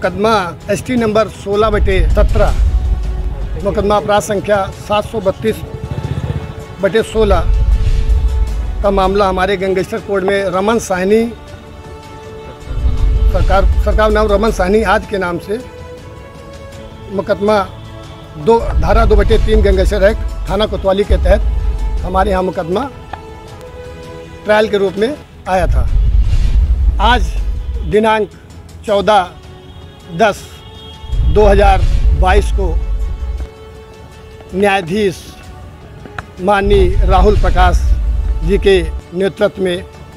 मुकदमा ST number 16/17 मुकदमा अपराध संख्या 732/16 का मामला हमारे गैंगस्टर कोड में रमन साहनी, सरकार नाम रमन साहनी आज के नाम से मुकदमा धारा 2/3 गैंगस्टर एक्ट थाना कोतवाली के तहत हमारे यहाँ मुकदमा ट्रायल के रूप में आया था। आज दिनांक 14/10/2022 को न्यायाधीश माननीय राहुल प्रकाश जी के नेतृत्व में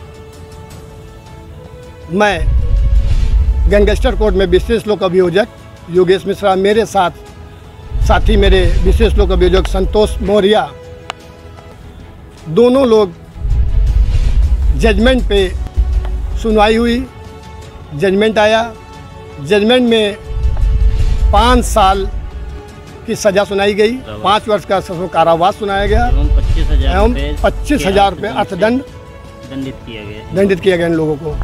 मैं गैंगस्टर कोर्ट में विशेष लोक अभियोजक योगेश मिश्रा, मेरे साथी मेरे विशेष लोक अभियोजक संतोष मौर्य, दोनों लोग जजमेंट पे सुनवाई हुई। जजमेंट आया। जजमेंट में 5 साल की सज़ा सुनाई गई, 5 वर्ष का कारावास सुनाया गया एवं 25,000 रुपये अर्थदंड दंडित किया गया इन लोगों को।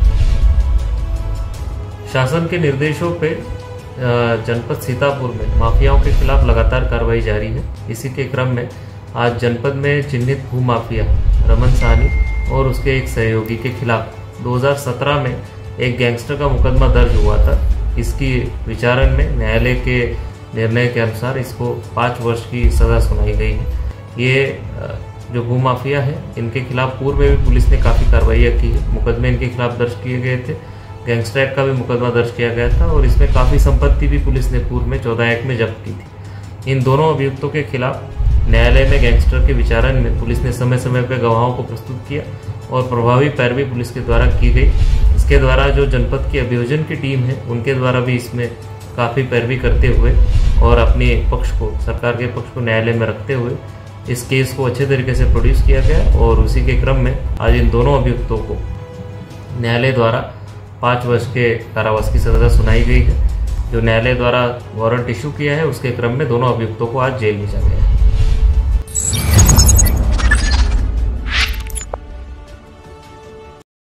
शासन के निर्देशों पे जनपद सीतापुर में माफियाओं के खिलाफ लगातार कार्रवाई जारी है। इसी के क्रम में आज जनपद में चिन्हित भूमाफिया रमन साहनी और उसके एक सहयोगी के खिलाफ 2017 में एक गैंगस्टर का मुकदमा दर्ज हुआ था। इसकी विचारण में न्यायालय के निर्णय के अनुसार इसको 5 वर्ष की सज़ा सुनाई गई है। ये जो भूमाफिया है इनके खिलाफ पूर्व में भी पुलिस ने काफ़ी कार्रवाइयाँ की है। मुकदमे इनके खिलाफ दर्ज किए गए थे। गैंगस्टर एक्ट का भी मुकदमा दर्ज किया गया था और इसमें काफ़ी संपत्ति भी पुलिस ने पूर्व में 14 एक्ट में जब्त की थी। इन दोनों अभियुक्तों के खिलाफ न्यायालय में गैंगस्टर के विचारण में पुलिस ने समय समय पर गवाहों को प्रस्तुत किया और प्रभावी पैरवी पुलिस के द्वारा की गई। इसके द्वारा जो जनपद की अभियोजन की टीम है उनके द्वारा भी इसमें काफ़ी पैरवी करते हुए और अपने पक्ष को, सरकार के पक्ष को न्यायालय में रखते हुए इस केस को अच्छे तरीके से प्रोड्यूस किया गया और उसी के क्रम में आज इन दोनों अभियुक्तों को न्यायालय द्वारा 5 वर्ष के कारावास की सज़ा सुनाई गई है। जो न्यायालय द्वारा वारंट इशू किया है उसके क्रम में दोनों अभियुक्तों को आज जेल भेजा गया है।